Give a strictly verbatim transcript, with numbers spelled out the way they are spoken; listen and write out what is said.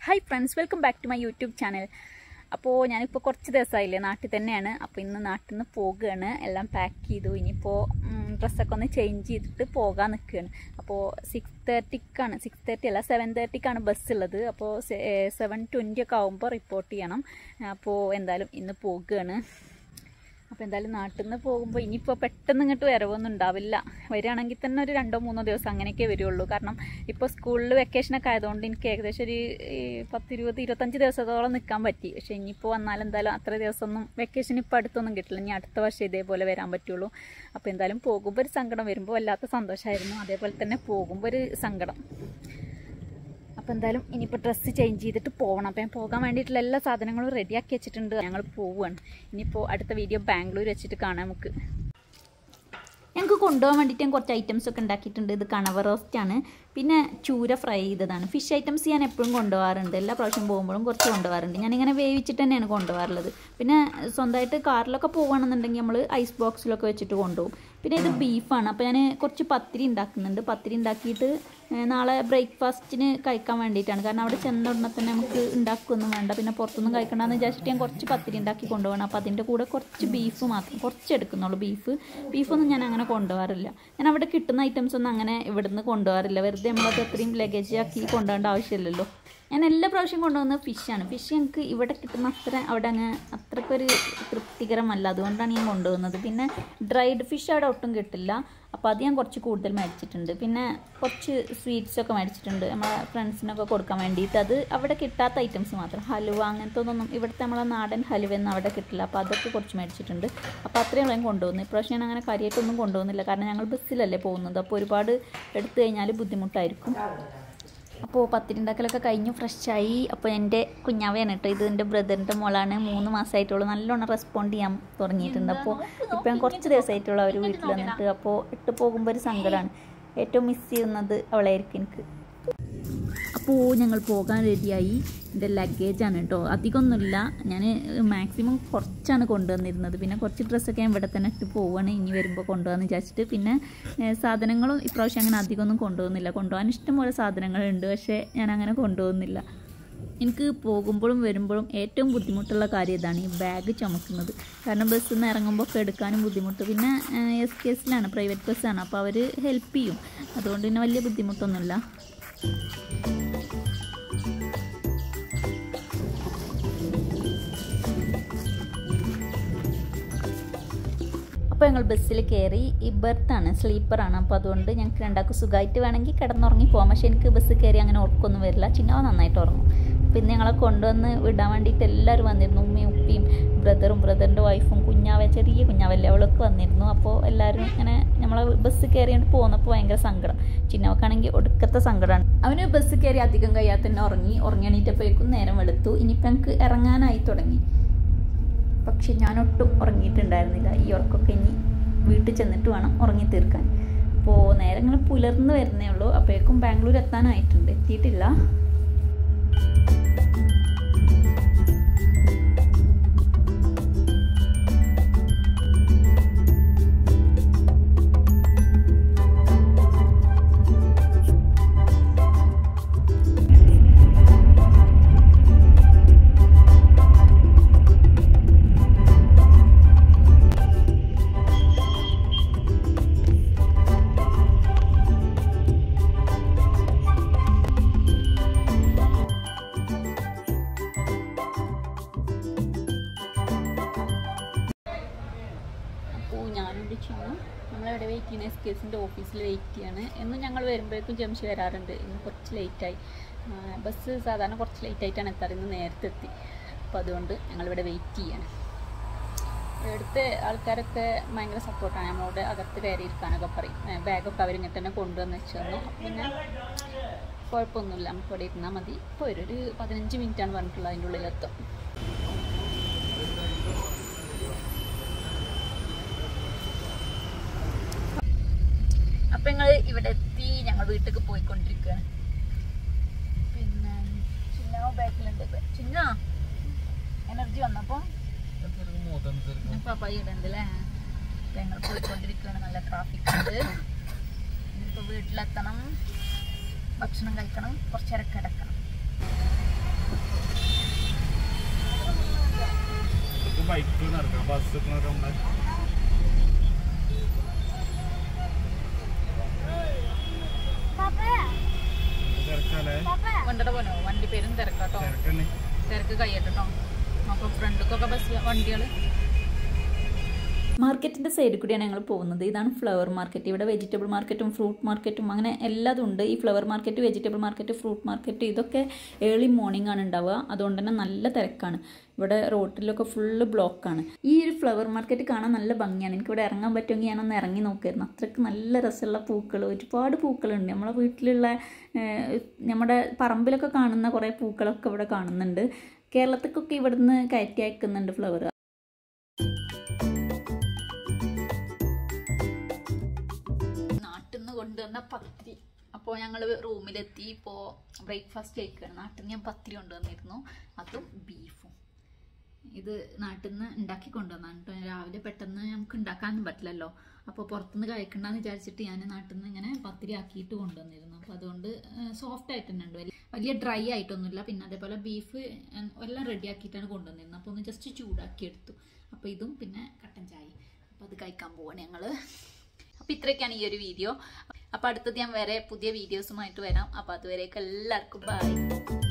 Hi friends, welcome back to my YouTube channel. അപ്പോൾ ഞാനിപ്പോൾ കുറച്ച് ദിവസമായില്ലേ നാട്ടിൽ തന്നെയാണ്. അപ്പോൾ ഇന്ന് നാട്ടിൽ നിന്ന് പോകുകയാണ്. എല്ലാം പാക്ക് ചെയ്തു. ഇനിയിപ്പോൾ ഡ്രസ്സൊക്കെ ഒന്ന് ചേഞ്ച് ചെയ്തിട്ട് പോകാൻ നിൽക്കുകയാണ്. അപ്പോൾ സിക്സ് തേർട്ടിക്കാണ് സിക്സ് തേർട്ടി അല്ല സെവൻ തേർട്ടിക്കാണ് ബസ് ഉള്ളത്. അപ്പോൾ സെവൻ ട്വൻറ്റി ഒക്കെ ആകുമ്പോൾ റിപ്പോർട്ട് ചെയ്യണം. അപ്പോൾ എന്തായാലും ഇന്ന് പോകുകയാണ്. അപ്പോൾ എന്തായാലും നാട്ടിൽ നിന്ന് പോകുമ്പോൾ ഇനിയിപ്പോൾ പെട്ടെന്ന് ഇങ്ങോട്ട് വരവൊന്നും ഉണ്ടാവില്ല. വരികയാണെങ്കിൽ തന്നെ ഒരു രണ്ടോ മൂന്നോ ദിവസം അങ്ങനെയൊക്കെ വരുള്ളൂ. കാരണം ഇപ്പോൾ സ്കൂളിൽ വെക്കേഷനൊക്കെ ആയതുകൊണ്ട് എനിക്ക് ഏകദേശം ഒരു പത്തിരുപത് ഇരുപത്തഞ്ച് ദിവസത്തോളം നിൽക്കാൻ പറ്റി. പക്ഷേ ഇനിയിപ്പോൾ വന്നാൽ എന്തായാലും അത്ര ദിവസമൊന്നും വെക്കേഷൻ ഇപ്പോൾ അടുത്തൊന്നും കിട്ടില്ല. ഇനി അടുത്ത വർഷം ഇതേപോലെ വരാൻ പറ്റുള്ളൂ. അപ്പോൾ എന്തായാലും പോകുമ്പോൾ ഒരു സങ്കടം, വരുമ്പോൾ വല്ലാത്ത സന്തോഷമായിരുന്നു. അതേപോലെ തന്നെ പോകുമ്പോൾ ഒരു സങ്കടം. അപ്പോൾ എന്തായാലും ഇനിയിപ്പോൾ ഡ്രസ്സ് ചേഞ്ച് ചെയ്തിട്ട് പോകണം. അപ്പോൾ ഞാൻ പോകാൻ വേണ്ടിയിട്ടുള്ള എല്ലാ സാധനങ്ങളും റെഡിയാക്കി വെച്ചിട്ടുണ്ട്. ഞങ്ങൾ പോവുകയാണ്. ഇനിയിപ്പോൾ അടുത്ത വീഡിയോ ബാംഗ്ലൂർ വെച്ചിട്ട് കാണാം നമുക്ക്. ഞങ്ങൾക്ക് കൊണ്ടുപോകാൻ വേണ്ടിയിട്ട് ഞാൻ കുറച്ച് ഐറ്റംസ് ഒക്കെ ഉണ്ടാക്കിയിട്ടുണ്ട്. ഇത് കണവ റോസ്റ്റാണ്, പിന്നെ ചൂര ഫ്രൈ ചെയ്തതാണ്. ഫിഷ് ഐറ്റംസ് ഞാൻ എപ്പോഴും കൊണ്ടുപോകാറുണ്ട്. എല്ലാ പ്രാവശ്യം പോകുമ്പോഴും കുറച്ച് കൊണ്ടുപോകാറുണ്ട്. ഞാനിങ്ങനെ വേവിച്ചിട്ട് തന്നെയാണ് കൊണ്ടുപോകാറുള്ളത്. പിന്നെ സ്വന്തമായിട്ട് കാറിലൊക്കെ പോകുകയാണെന്നുണ്ടെങ്കിൽ നമ്മൾ ഐസ് ബോക്സിലൊക്കെ വെച്ചിട്ട് കൊണ്ടുപോകും. പിന്നെ ഇത് ബീഫാണ്. അപ്പോൾ ഞാൻ കുറച്ച് പത്തിരി ഉണ്ടാക്കുന്നുണ്ട്. പത്തിരി ഉണ്ടാക്കിയിട്ട് നാളെ ബ്രേക്ക്ഫാസ്റ്റിന് കഴിക്കാൻ വേണ്ടിയിട്ടാണ്. കാരണം അവിടെ ചെന്ന ഉടനെ തന്നെ നമുക്ക് ഉണ്ടാക്കുകയൊന്നും വേണ്ട, പിന്നെ പുറത്തൊന്നും കഴിക്കണ്ടെന്ന് വിചാരിച്ചിട്ട് ഞാൻ കുറച്ച് പത്തിരി ഉണ്ടാക്കി കൊണ്ടുപോകണം. അപ്പോൾ അതിൻ്റെ കൂടെ കുറച്ച് ബീഫ് മാത്രം കുറച്ച് എടുക്കുന്നുള്ളൂ. ബീഫ് ബീഫൊന്നും ഞാൻ അങ്ങനെ കൊണ്ടുപോകാറില്ല. ഞാൻ അവിടെ കിട്ടുന്ന ഐറ്റംസ് ഒന്നും അങ്ങനെ ഇവിടുന്ന് കൊണ്ടുപോകാറില്ല. വെറുതെ നമ്മളത് അത്രയും ലഗേജ് ആക്കി കൊണ്ടുപോകേണ്ട ആവശ്യമില്ലല്ലോ. ഞാൻ എല്ലാ പ്രാവശ്യം കൊണ്ടുപോകുന്നത് ഫിഷാണ്. ഫിഷ് എനിക്ക് ഇവിടെ കിട്ടുന്ന അത്ര അവിടെ അങ്ങ് അത്രയ്ക്കൊരു തൃപ്തികരമല്ല. അതുകൊണ്ടാണ് ഞാൻ കൊണ്ടുപോകുന്നത്. പിന്നെ ഡ്രൈഡ് ഫിഷ് അവിടെ ഒട്ടും കിട്ടില്ല. അപ്പോൾ അത് ഞാൻ കുറച്ച് കൂടുതൽ മേടിച്ചിട്ടുണ്ട്. പിന്നെ കുറച്ച് സ്വീറ്റ്സൊക്കെ മേടിച്ചിട്ടുണ്ട് നമ്മളെ ഫ്രണ്ട്സിനൊക്കെ കൊടുക്കാൻ വേണ്ടിയിട്ട്. അത് അവിടെ കിട്ടാത്ത ഐറ്റംസ് മാത്രം. ഹലുവ അങ്ങനത്തെ ഒന്നും ഇവിടുത്തെ നമ്മളെ നാടൻ ഹലുവയൊന്നും അവിടെ കിട്ടില്ല. അപ്പോൾ അതൊക്കെ കുറച്ച് മേടിച്ചിട്ടുണ്ട്. അപ്പോൾ അത്രയും ഞാൻ കൊണ്ടുപോകുന്നു. ഇപ്രാവശ്യം ഞാൻ അങ്ങനെ കാര്യമായിട്ടൊന്നും കൊണ്ടുപോകുന്നില്ല. കാരണം ഞങ്ങൾ ബസ്സിലല്ലേ പോകുന്നത്. അപ്പോൾ ഒരുപാട് എടുത്തു കഴിഞ്ഞാൽ ബുദ്ധിമുട്ടായിരിക്കും. അപ്പോൾ പത്തിരി ഉണ്ടാക്കലൊക്കെ കഴിഞ്ഞു ഫ്രഷായി. അപ്പോൾ എൻ്റെ കുഞ്ഞാവയാണ് കേട്ടോ. ഇത് എൻ്റെ ബ്രദറിൻ്റെ മോളാണ്. മൂന്ന് മാസമായിട്ടുള്ളൂ. നല്ലോണം റെസ്പോണ്ട് ചെയ്യാൻ തുടങ്ങിയിട്ടുണ്ട്. അപ്പോൾ ഇപ്പോൾ ഞാൻ കുറച്ച് ദിവസമായിട്ടുള്ള അവർ വീട്ടിൽ വന്നിട്ട്. അപ്പോൾ ഇട്ട് പോകുമ്പോൾ ഒരു സങ്കടമാണ്. ഏറ്റവും മിസ് ചെയ്യുന്നത് അവളായിരിക്കും എനിക്ക്. അപ്പോൾ ഞങ്ങൾ പോകാൻ റെഡിയായി. എൻ്റെ ലഗേജാണ് കേട്ടോ, അധികമൊന്നുമില്ല. ഞാൻ മാക്സിമം കുറച്ചാണ് കൊണ്ടുവന്നിരുന്നത്. പിന്നെ കുറച്ച് ഡ്രസ്സൊക്കെ ഞാൻ ഇവിടെ തന്നെ ഇട്ട് പോവുകയാണ് ഇനി വരുമ്പോൾ കൊണ്ടുപോകാമെന്ന് വിചാരിച്ചിട്ട്. പിന്നെ സാധനങ്ങളും ഇപ്രാവശ്യം അങ്ങനെ അധികമൊന്നും കൊണ്ടുപോകുന്നില്ല. കൊണ്ടുപോകാൻ ഇഷ്ടംപോലെ സാധനങ്ങളുണ്ട്, പക്ഷേ ഞാൻ അങ്ങനെ കൊണ്ടുപോകുന്നില്ല. എനിക്ക് പോകുമ്പോഴും വരുമ്പോഴും ഏറ്റവും ബുദ്ധിമുട്ടുള്ള കാര്യം ഇതാണ്, ഈ ബാഗ് ചുമക്കുന്നത്. കാരണം ബസ്സിൽ നിന്ന് ഇറങ്ങുമ്പോൾ ഒക്കെ എടുക്കാനും ബുദ്ധിമുട്ട്. പിന്നെ എസ് കെ എസിലാണ്, പ്രൈവറ്റ് ബസ്സാണ്. അപ്പോൾ അവർ ഹെൽപ്പ് ചെയ്യും. അതുകൊണ്ട് പിന്നെ വലിയ ബുദ്ധിമുട്ടൊന്നുമില്ല. അപ്പോൾ ഞങ്ങൾ ബസ്സിൽ കയറി. ഈ ബർത്താണ്, സ്ലീപ്പറാണ്. അപ്പോൾ അതുകൊണ്ട് ഞങ്ങൾക്ക് രണ്ടാൾക്ക് സുഖമായിട്ട് വേണമെങ്കിൽ കിടന്നുറങ്ങി പോകാം. പക്ഷേ എനിക്ക് ബസ് കയറി അങ്ങനെ ഉറക്കമൊന്നും വരില്ല. ചിങ്ങാവ നന്നായിട്ട് ഉറങ്ങും. പിന്നെ ഞങ്ങളെ കൊണ്ടുവന്ന് വിടാൻ വേണ്ടിയിട്ട് എല്ലാവരും വന്നിരുന്നു. ഉമ്മയും ഉപ്പയും ബ്രദറും ബ്രദറിൻ്റെ വൈഫും കുഞ്ഞാവ, ചെറിയ കുഞ്ഞാവല്ലേ, അവളൊക്കെ വന്നിരുന്നു. അപ്പോൾ എല്ലാവരും ഇങ്ങനെ നമ്മളെ ബസ് കയറിയിട്ട് പോകുന്നപ്പോൾ ഭയങ്കര സങ്കടം. ചിന്നവക്കാണെങ്കിൽ ഒടുക്കത്തെ സങ്കടമാണ്. അവന് ബസ് കയറി അധികം കഴിയാതെ തന്നെ ഉറങ്ങി. ഉറങ്ങിയണീറ്റപ്പോഴേക്കും നേരം വെളുത്തു. ഇനിയിപ്പോൾ ഞങ്ങൾക്ക് ഇറങ്ങാനായി തുടങ്ങി. പക്ഷെ ഞാനൊട്ടും ഉറങ്ങിയിട്ടുണ്ടായിരുന്നില്ല. ഈ ഉറക്കമൊക്കെ ഇനി വീട്ടിൽ ചെന്നിട്ട് വേണം ഉറങ്ങി തീർക്കാൻ. അപ്പോൾ നേരെ ഇങ്ങനെ പുലർന്ന് വരുന്നേ ഉള്ളൂ. അപ്പോഴേക്കും ബാംഗ്ലൂർ എത്താനായിട്ടുണ്ട്. എത്തിയിട്ടില്ല. ഞാനൊരു ചിന്നു നമ്മളെവിടെ വെയിറ്റ് ചെയ്യുന്ന എസ് കെ എസിൻ്റെ ഓഫീസിൽ വെയിറ്റ് ചെയ്യാണ്. എന്നും ഞങ്ങൾ വരുമ്പോഴേക്കും ജംഷി വരാറുണ്ട്. ഇന്ന് കുറച്ച് ലേറ്റായി. ബസ് സാധാരണ കുറച്ച് ലേറ്റായിട്ടാണ് എത്താറ്. ഇന്ന് നേരത്തെ എത്തി. അപ്പോൾ അതുകൊണ്ട് ഞങ്ങളിവിടെ വെയിറ്റ് ചെയ്യാണ്. ഇവിടുത്തെ ആൾക്കാരൊക്കെ ഭയങ്കര സപ്പോർട്ടാണ്. നമ്മളോട് അകത്ത് കയറി ഇരിക്കാനൊക്കെ പറയും. ബാഗൊക്കെ അവരിങ്ങോട്ട് തന്നെ കൊണ്ടുവന്ന് വെച്ച് തന്നു. പിന്നെ കുഴപ്പമൊന്നുമില്ല, നമുക്ക് ഇവിടെ ഇരുന്നാൽ മതി. ഇപ്പോൾ ഒരു ഒരു പതിനഞ്ച് മിനിറ്റാണ് പറഞ്ഞിട്ടുള്ളത്. അതിൻ്റെ ഉള്ളിലെത്തും. അപ്പം ഞങ്ങൾ ഇവിടെ എത്തി. ഞങ്ങൾ വീട്ടിലേക്ക് പോയിക്കൊണ്ടിരിക്കുകയാണ്. പിന്നെ ചിന്ന ബാക്കിലുണ്ട്. ചിന്ന എനർജി വന്നപ്പോൾ പപ്പായി ഇടണ്ടല്ലേ. ഞങ്ങൾ പോയിക്കൊണ്ടിരിക്കുകയാണ്. നല്ല ട്രാഫിക് ഉണ്ട്. ഇനിയിപ്പോൾ വീട്ടിലെത്തണം. ഭക്ഷണം കഴിക്കണം, കുറച്ച് നേരം കിടക്കണം. വണ്ടിയുടെ പോനോ വണ്ടി പേരും തിരക്കാട്ടോ തിരക്ക് കയ്യട്ടോ അപ്പോൾ ഫ്രണ്ടിക്കൊക്കെ ബസ് വണ്ടികൾ. മാർക്കറ്റിൻ്റെ സൈഡിൽ കൂടിയാണ് ഞങ്ങൾ പോകുന്നത്. ഇതാണ് ഫ്ലവർ മാർക്കറ്റ്. ഇവിടെ വെജിറ്റബിൾ മാർക്കറ്റും ഫ്രൂട്ട് മാർക്കറ്റും അങ്ങനെ എല്ലാതും ഉണ്ട്. ഈ flower market, vegetable market, fruit market ഇതൊക്കെ ഏർലി മോർണിംഗ് ആണ് ഉണ്ടാവുക. അതുകൊണ്ട് തന്നെ നല്ല തിരക്കാണ്. ഇവിടെ റോട്ടിലൊക്കെ ഫുള്ള് ബ്ലോക്കാണ്. ഈ ഒരു ഫ്ലവർ മാർക്കറ്റ് കാണാൻ നല്ല ഭംഗിയാണ്. എനിക്കിവിടെ ഇറങ്ങാൻ പറ്റുമെങ്കിൽ ഞാനൊന്ന് ഇറങ്ങി നോക്കിയിരുന്നു. അത്രയ്ക്ക് നല്ല രസമുള്ള പൂക്കൾ, ഒരുപാട് പൂക്കളുണ്ട്. നമ്മളെ വീട്ടിലുള്ള നമ്മുടെ പറമ്പിലൊക്കെ കാണുന്ന കുറേ പൂക്കളൊക്കെ ഇവിടെ കാണുന്നുണ്ട്. കേരളത്തിലൊക്കെ ഇവിടുന്ന് കയറ്റി അയക്കുന്നുണ്ട് ഫ്ലവർ. കൊണ്ടുവന്ന പത്തിരി. അപ്പോൾ ഞങ്ങൾ റൂമിലെത്തി. ഇപ്പോൾ ബ്രേക്ക്ഫാസ്റ്റ് കഴിക്കുകയാണ്. നാട്ടിൽ നിന്ന് ഞാൻ പത്തിരി കൊണ്ടുവന്നിരുന്നു, അതും ബീഫും. ഇത് നാട്ടിൽ നിന്ന് ഉണ്ടാക്കി കൊണ്ടുവന്നാണ് കേട്ടോ. രാവിലെ പെട്ടെന്ന് നമുക്ക് ഉണ്ടാക്കാനൊന്നും പറ്റില്ലല്ലോ. അപ്പോൾ പുറത്തുനിന്ന് കഴിക്കണ്ടെന്ന് വിചാരിച്ചിട്ട് ഞാൻ നാട്ടിൽ നിന്ന് ഇങ്ങനെ പത്തിരി ആക്കിയിട്ട് കൊണ്ടുവന്നിരുന്നു. അപ്പോൾ അതുകൊണ്ട് സോഫ്റ്റ് ആയിട്ട് തന്നെ ഉണ്ട്, വലിയ ഡ്രൈ ആയിട്ടൊന്നുമില്ല. പിന്നെ അതേപോലെ ബീഫ് എല്ലാം റെഡി ആക്കിയിട്ടാണ് കൊണ്ടുവന്നിരുന്നത്. അപ്പോൾ ഒന്ന് ജസ്റ്റ് ചൂടാക്കി എടുത്തു. അപ്പോൾ ഇതും പിന്നെ കട്ടൻ ചായ. അപ്പോൾ അത് കഴിക്കാൻ പോവാണ് ഞങ്ങൾ. അപ്പോൾ ഇത്രയൊക്കെയാണ് ഈ ഒരു വീഡിയോ. അപ്പോൾ അടുത്തത് ഞാൻ വേറെ പുതിയ വീഡിയോസുമായിട്ട് വരാം. അപ്പോൾ അതുവരേക്ക് എല്ലാവർക്കും ബൈ.